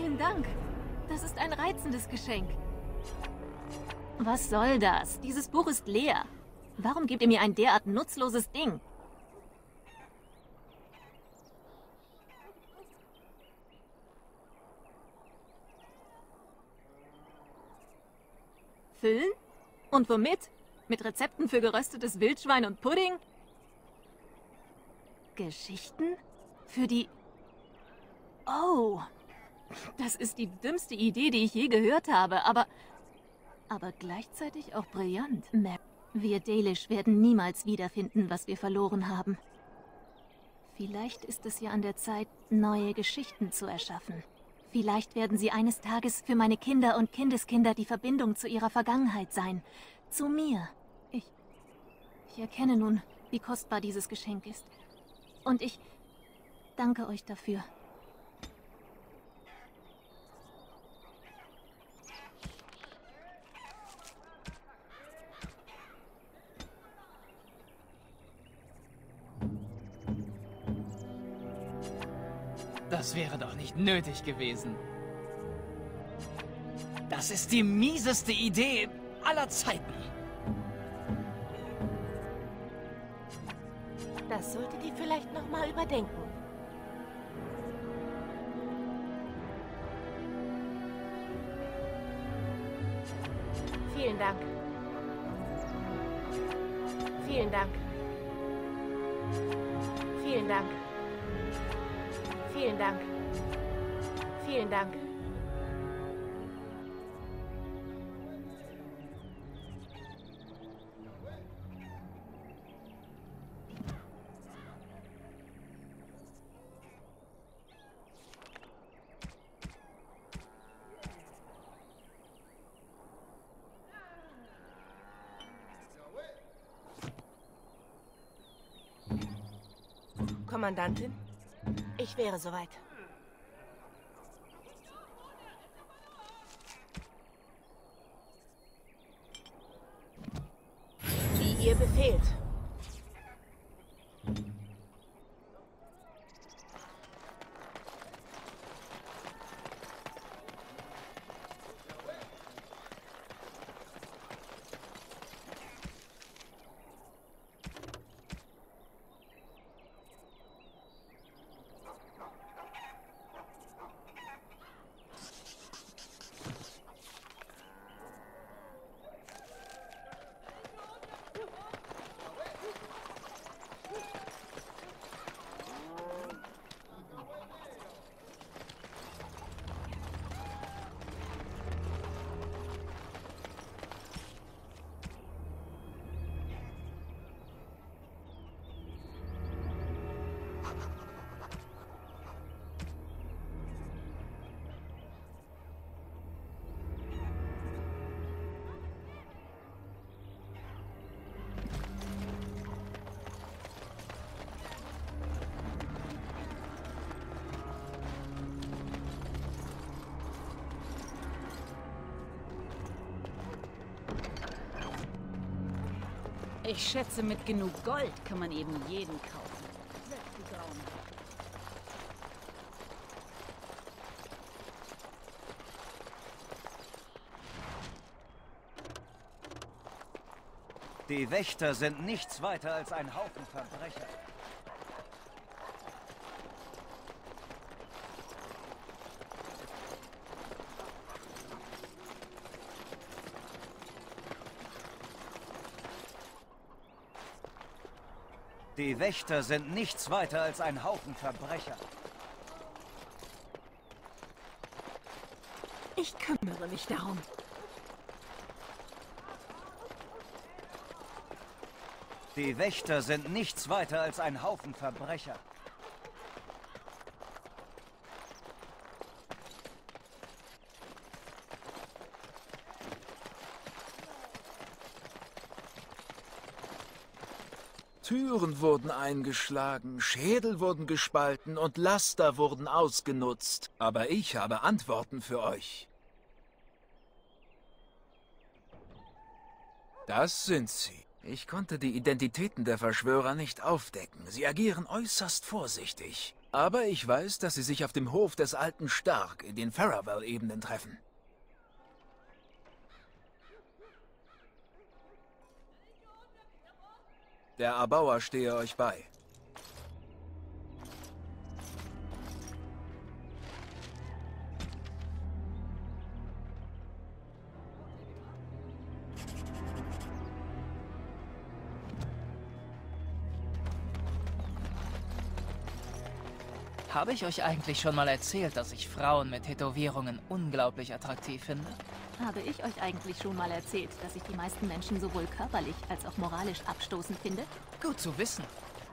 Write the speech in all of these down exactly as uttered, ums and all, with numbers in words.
Vielen Dank. Das ist ein reizendes Geschenk. Was soll das? Dieses Buch ist leer. Warum gebt ihr mir ein derart nutzloses Ding? Füllen? Und womit? Mit Rezepten für geröstetes Wildschwein und Pudding? Geschichten? Für die... Oh, das ist die dümmste Idee, die ich je gehört habe, aber... Aber gleichzeitig auch brillant. Wir Dalish werden niemals wiederfinden, was wir verloren haben. Vielleicht ist es ja an der Zeit, neue Geschichten zu erschaffen. Vielleicht werden sie eines Tages für meine Kinder und Kindeskinder die Verbindung zu ihrer Vergangenheit sein. Zu mir. Ich... Ich erkenne nun, wie kostbar dieses Geschenk ist. Und ich danke euch dafür. Das wäre doch nicht nötig gewesen. Das ist die mieseste Idee aller Zeiten. Das solltet ihr vielleicht noch mal überdenken. Vielen Dank. Vielen Dank. Vielen Dank. Vielen Dank. Vielen Dank. Kommandantin, ich wäre soweit. Wie ihr befehlt. Ich schätze, mit genug Gold kann man eben jeden kaufen. Selbst die Grauen. Die Wächter sind nichts weiter als ein Haufen Verbrecher. Die Wächter sind nichts weiter als ein Haufen Verbrecher. Ich kümmere mich darum. Die Wächter sind nichts weiter als ein Haufen Verbrecher. Türen wurden eingeschlagen, Schädel wurden gespalten und Laster wurden ausgenutzt. Aber ich habe Antworten für euch. Das sind sie. Ich konnte die Identitäten der Verschwörer nicht aufdecken. Sie agieren äußerst vorsichtig. Aber ich weiß, dass sie sich auf dem Hof des alten Stark in den Faravel-Ebenen treffen. Der Erbauer stehe euch bei. Habe ich euch eigentlich schon mal erzählt, dass ich Frauen mit Tätowierungen unglaublich attraktiv finde? Habe ich euch eigentlich schon mal erzählt, dass ich die meisten Menschen sowohl körperlich als auch moralisch abstoßend finde? Gut zu wissen.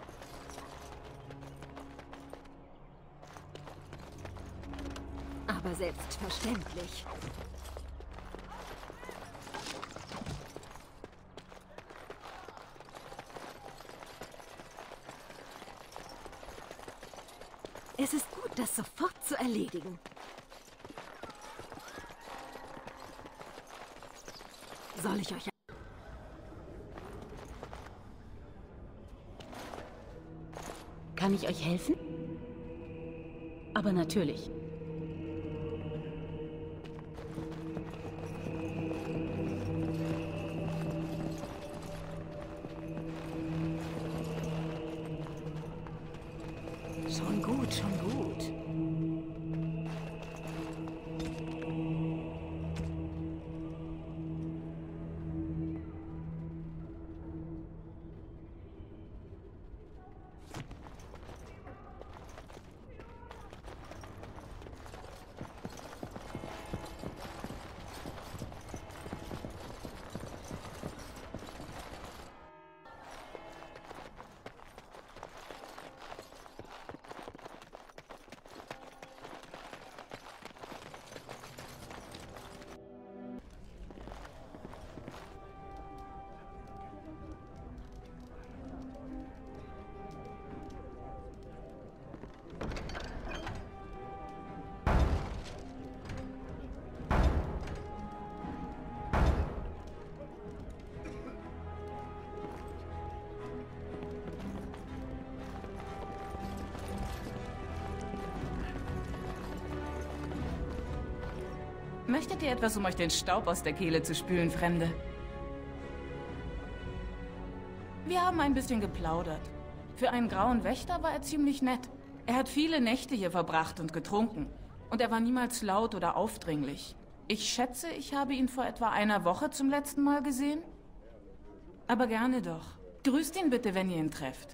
Aber selbstverständlich. Es ist gut, das sofort zu erledigen. Soll ich euch... Kann ich euch helfen? Aber natürlich. Schon gut, schon gut. Möchtet ihr etwas, um euch den Staub aus der Kehle zu spülen, Fremde? Wir haben ein bisschen geplaudert. Für einen grauen Wächter war er ziemlich nett. Er hat viele Nächte hier verbracht und getrunken. Und er war niemals laut oder aufdringlich. Ich schätze, ich habe ihn vor etwa einer Woche zum letzten Mal gesehen. Aber gerne doch. Grüßt ihn bitte, wenn ihr ihn trefft.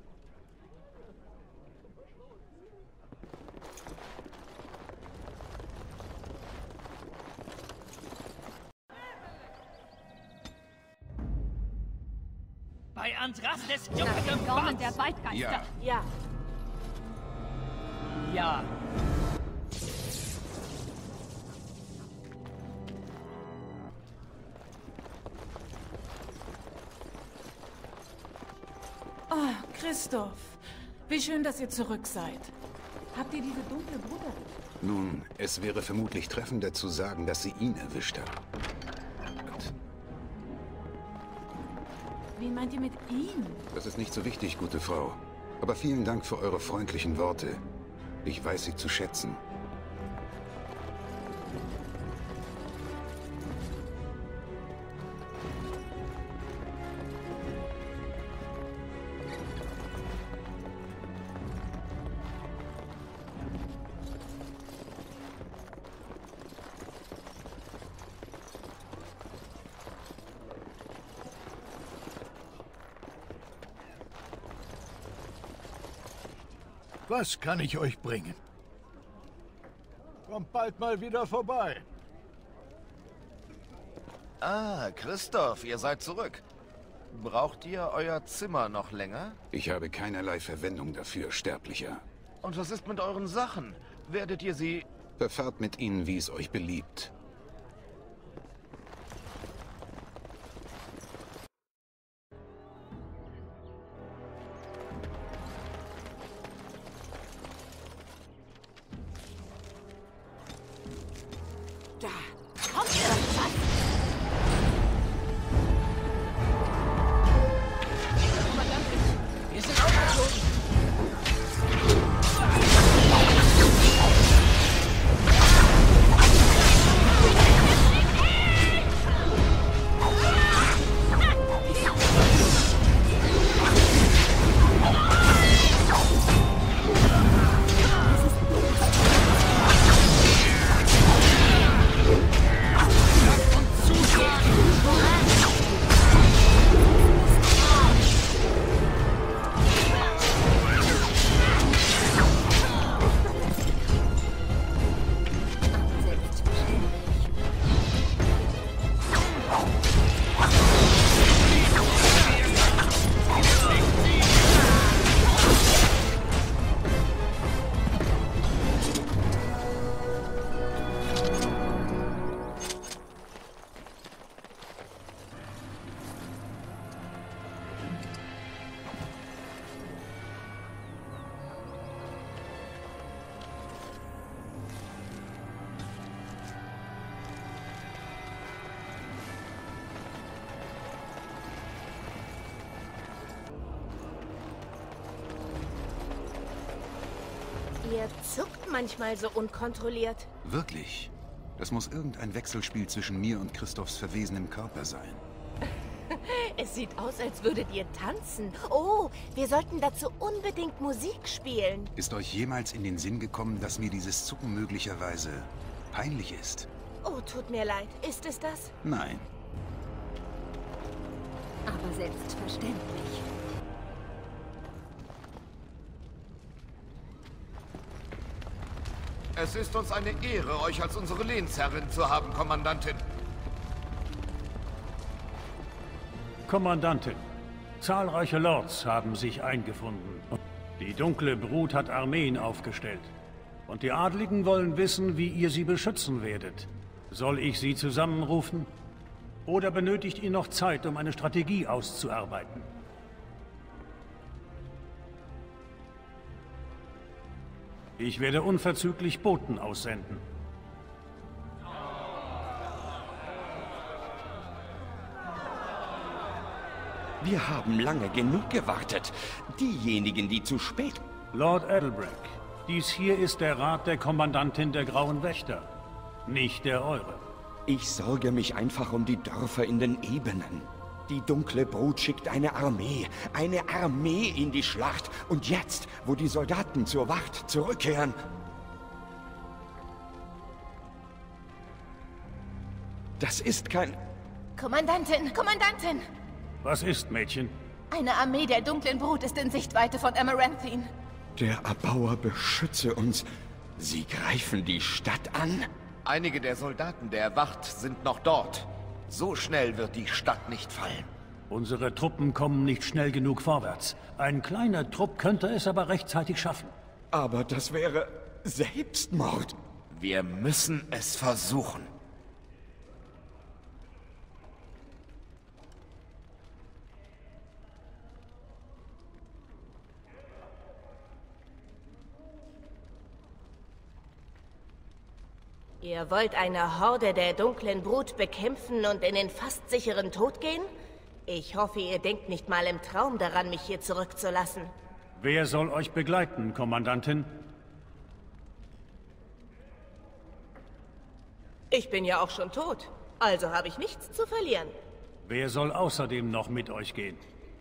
Bei Andrastes Nach juckt dem im Gaumen Banz. der Waldgeister. Ja. Ja, Ja. Oh, Christoph. Wie schön, dass ihr zurück seid. Habt ihr diese dunkle Brut erwischt? Nun, es wäre vermutlich treffender zu sagen, dass sie ihn erwischt hat. Wen meint ihr mit ihm? Das ist nicht so wichtig, gute Frau. Aber vielen Dank für eure freundlichen Worte. Ich weiß sie zu schätzen. Was kann ich euch bringen? Kommt bald mal wieder vorbei. Ah, Christoph, ihr seid zurück. Braucht ihr euer Zimmer noch länger? Ich habe keinerlei Verwendung dafür, Sterblicher. Und was ist mit euren Sachen? Werdet ihr sie... Verfahrt mit ihnen, wie es euch beliebt. da. Kommt irgendwas? Wir sind aufgeflogen. Ihr zuckt manchmal so unkontrolliert. Wirklich? Das muss irgendein Wechselspiel zwischen mir und Christophs verwesenem Körper sein. Es sieht aus, als würdet ihr tanzen. Oh, wir sollten dazu unbedingt Musik spielen. Ist euch jemals in den Sinn gekommen, dass mir dieses Zucken möglicherweise peinlich ist? Oh, tut mir leid. Ist es das? Nein. Aber selbstverständlich. Es ist uns eine Ehre, euch als unsere Lehnsherrin zu haben, Kommandantin. Kommandantin, zahlreiche Lords haben sich eingefunden. Die dunkle Brut hat Armeen aufgestellt. Und die Adligen wollen wissen, wie ihr sie beschützen werdet. Soll ich sie zusammenrufen? Oder benötigt ihr noch Zeit, um eine Strategie auszuarbeiten? Ich werde unverzüglich Boten aussenden. Wir haben lange genug gewartet. Diejenigen, die zu spät... Lord Edelbreck, dies hier ist der Rat der Kommandantin der Grauen Wächter, nicht der eure. Ich sorge mich einfach um die Dörfer in den Ebenen. Die dunkle Brut schickt eine Armee, eine Armee in die Schlacht. Und jetzt, wo die Soldaten zur Wacht zurückkehren... Das ist kein... Kommandantin, Kommandantin! Was ist, Mädchen? Eine Armee der dunklen Brut ist in Sichtweite von Amaranthine. Der Erbauer beschütze uns. Sie greifen die Stadt an? Einige der Soldaten der Wacht sind noch dort. So schnell wird die Stadt nicht fallen. Unsere Truppen kommen nicht schnell genug vorwärts. Ein kleiner Trupp könnte es aber rechtzeitig schaffen. Aber das wäre Selbstmord. Wir müssen es versuchen. Ihr wollt eine Horde der dunklen Brut bekämpfen und in den fast sicheren Tod gehen? Ich hoffe, ihr denkt nicht mal im Traum daran, mich hier zurückzulassen. Wer soll euch begleiten, Kommandantin? Ich bin ja auch schon tot, also habe ich nichts zu verlieren. Wer soll außerdem noch mit euch gehen?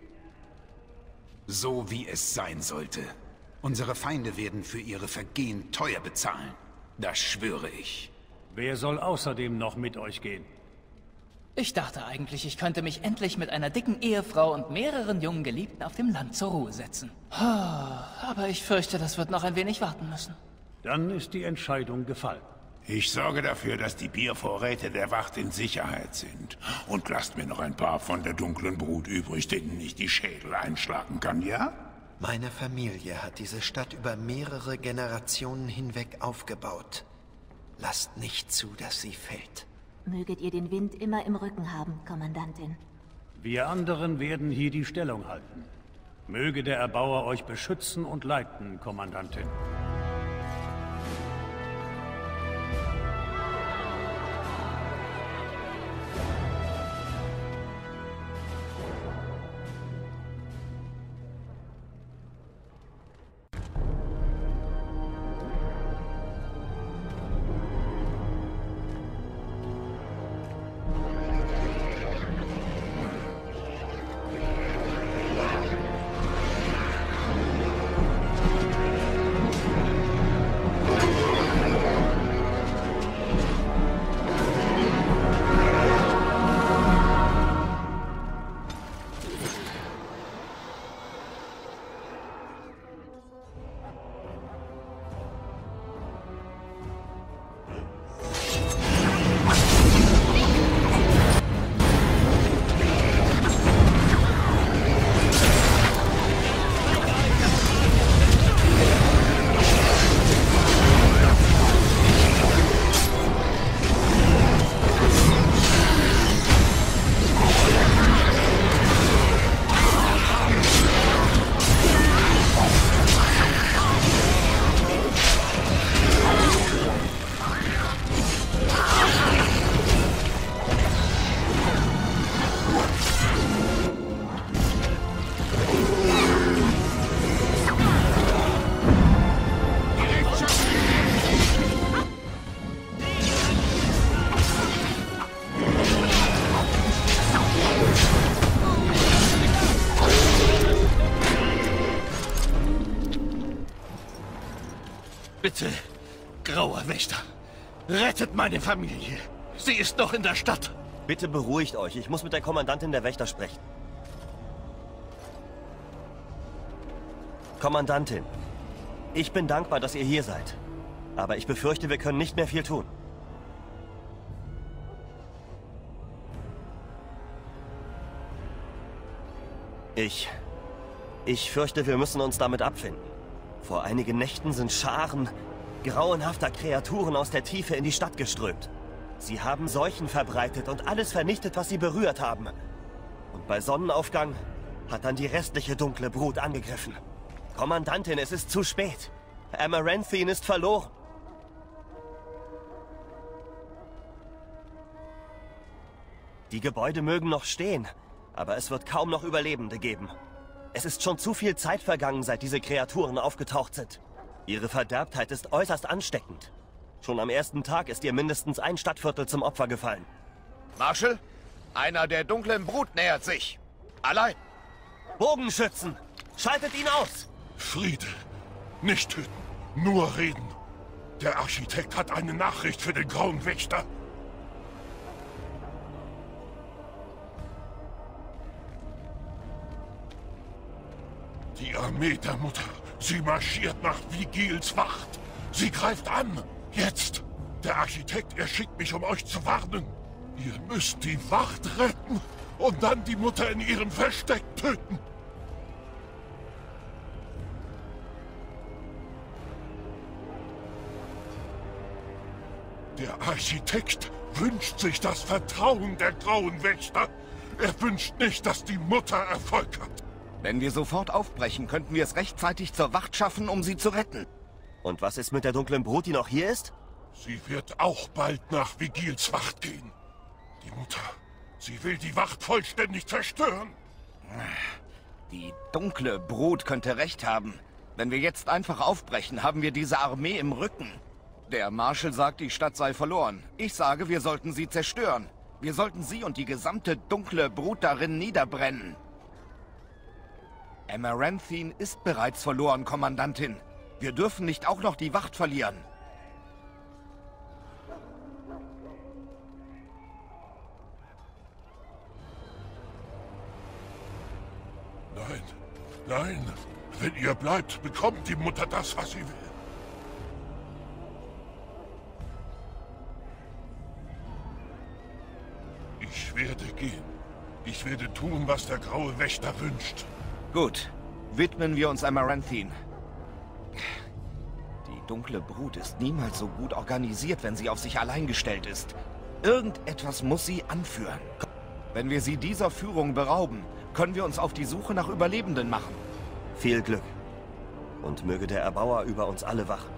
So wie es sein sollte. Unsere Feinde werden für ihre Vergehen teuer bezahlen. Das schwöre ich. Wer soll außerdem noch mit euch gehen? Ich dachte eigentlich, ich könnte mich endlich mit einer dicken Ehefrau und mehreren jungen Geliebten auf dem Land zur Ruhe setzen. Aber ich fürchte, das wird noch ein wenig warten müssen. Dann ist die Entscheidung gefallen. Ich sorge dafür, dass die Biervorräte der Wacht in Sicherheit sind. Und lasst mir noch ein paar von der dunklen Brut übrig, denen ich die Schädel einschlagen kann, ja? Meine Familie hat diese Stadt über mehrere Generationen hinweg aufgebaut. Lasst nicht zu, dass sie fällt. Möget ihr den Wind immer im Rücken haben, Kommandantin. Wir anderen werden hier die Stellung halten. Möge der Erbauer euch beschützen und leiten, Kommandantin. Bitte, grauer Wächter, rettet meine Familie. Sie ist noch in der Stadt. Bitte beruhigt euch. Ich muss mit der Kommandantin der Wächter sprechen. Kommandantin, ich bin dankbar, dass ihr hier seid. Aber ich befürchte, wir können nicht mehr viel tun. Ich... Ich fürchte, wir müssen uns damit abfinden. Vor einigen Nächten sind Scharen grauenhafter Kreaturen aus der Tiefe in die Stadt geströmt. Sie haben Seuchen verbreitet und alles vernichtet, was sie berührt haben. Und bei Sonnenaufgang hat dann die restliche dunkle Brut angegriffen. Kommandantin, es ist zu spät. Amaranthine ist verloren. Die Gebäude mögen noch stehen, aber es wird kaum noch Überlebende geben. Es ist schon zu viel Zeit vergangen, seit diese Kreaturen aufgetaucht sind. Ihre Verderbtheit ist äußerst ansteckend. Schon am ersten Tag ist ihr mindestens ein Stadtviertel zum Opfer gefallen. Marshal, einer der dunklen Brut nähert sich. Allein. Bogenschützen! Schaltet ihn aus! Friede. Nicht töten. Nur reden. Der Architekt hat eine Nachricht für den Grauen Wächter. Die Armee der Mutter. Sie marschiert nach Vigils Wacht. Sie greift an. Jetzt. Der Architekt, er schickt mich, um euch zu warnen. Ihr müsst die Wacht retten und dann die Mutter in ihrem Versteck töten. Der Architekt wünscht sich das Vertrauen der Grauen Wächter. Er wünscht nicht, dass die Mutter Erfolg hat. Wenn wir sofort aufbrechen, könnten wir es rechtzeitig zur Wacht schaffen, um sie zu retten. Und was ist mit der dunklen Brut, die noch hier ist? Sie wird auch bald nach Vigils Wacht gehen. Die Mutter, sie will die Wacht vollständig zerstören. Die dunkle Brut könnte recht haben. Wenn wir jetzt einfach aufbrechen, haben wir diese Armee im Rücken. Der Marschall sagt, die Stadt sei verloren. Ich sage, wir sollten sie zerstören. Wir sollten sie und die gesamte dunkle Brut darin niederbrennen. Amaranthine ist bereits verloren, Kommandantin. Wir dürfen nicht auch noch die Wacht verlieren. Nein, nein. Wenn ihr bleibt, bekommt die Mutter das, was sie will. Ich werde gehen. Ich werde tun, was der Graue Wächter wünscht. Gut. Widmen wir uns Amaranthine. Die dunkle Brut ist niemals so gut organisiert, wenn sie auf sich allein gestellt ist. Irgendetwas muss sie anführen. Wenn wir sie dieser Führung berauben, können wir uns auf die Suche nach Überlebenden machen. Viel Glück. Und möge der Erbauer über uns alle wachen.